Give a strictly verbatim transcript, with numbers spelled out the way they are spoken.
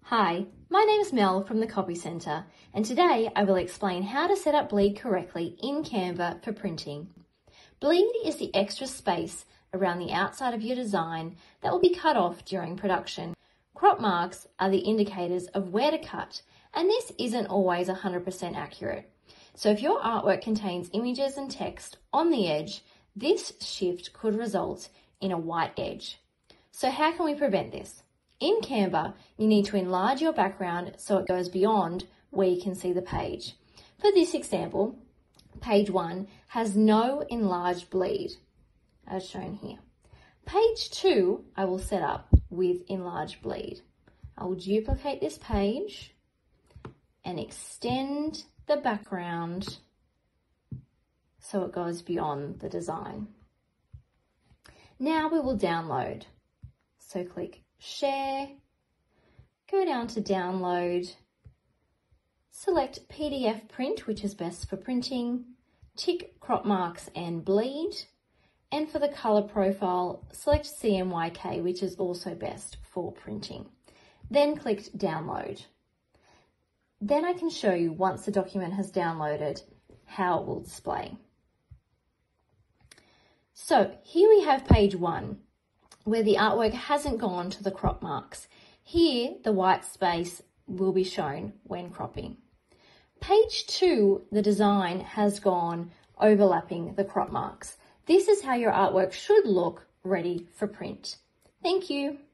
Hi, my name is Mel from the Copy Centre, and today I will explain how to set up bleed correctly in Canva for printing. Bleed is the extra space around the outside of your design that will be cut off during production. Crop marks are the indicators of where to cut, and this isn't always one hundred percent accurate. So if your artwork contains images and text on the edge, this shift could result in a white edge. So how can we prevent this? In Canva, you need to enlarge your background so it goes beyond where you can see the page. For this example, page one has no enlarged bleed, as shown here. Page two, I will set up with enlarged bleed. I will duplicate this page and extend the background so it goes beyond the design. Now we will download. So click Share, go down to Download, select P D F Print, which is best for printing, tick Crop Marks and Bleed, and for the colour profile, select C M Y K, which is also best for printing. Then click Download. Then I can show you, once the document has downloaded, how it will display. So here we have page one, where the artwork hasn't gone to the crop marks. Here, the white space will be shown when cropping. Page two, the design has gone overlapping the crop marks. This is how your artwork should look ready for print. Thank you.